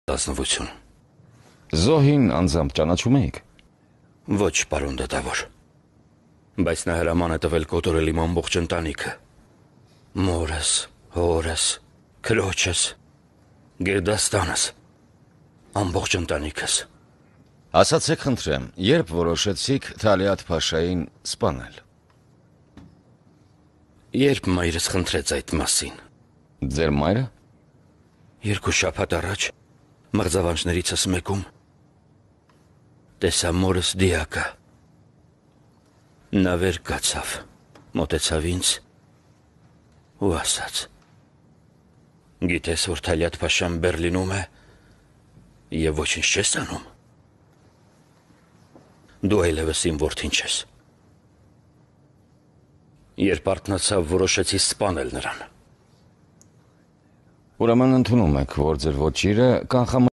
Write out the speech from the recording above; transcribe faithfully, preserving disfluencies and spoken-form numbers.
Ազնվություն։ Զոհին անձամբ ճանաչում էիք։ Ոչ, պարոն դատավոր։ Բայց նա հրաման է տվել կոտորել իմ ամբողջ ընտանիքը։ Մորս, հորս, քրոջս, գերդաստանս, ամբողջ ընտանիքս։ Ասացեք խնդրեմ, երբ որոշեցիք Թալիաթ Փաշային սպանել։ Երբ մայրս խնդրեց այդ մասին։ Ձեր մայրը։ Երկու շաբաթ առաջ մղձավանջներիցս մեկում տեսա մորս դիակը։ Նա վեր կացավ, մոտեցավ ինձ ու ասաց. Գիտես, որ Թալիաթ Փաշան Բերլինում է և ոչինչ չես անում։ Դու այլևս իմ որդին չես։ Երբ արթնացավ, որոշեցի սպանել նրան։ Ուրեմն ընդունում եք, որ ձեր ոչիրը կանխամտել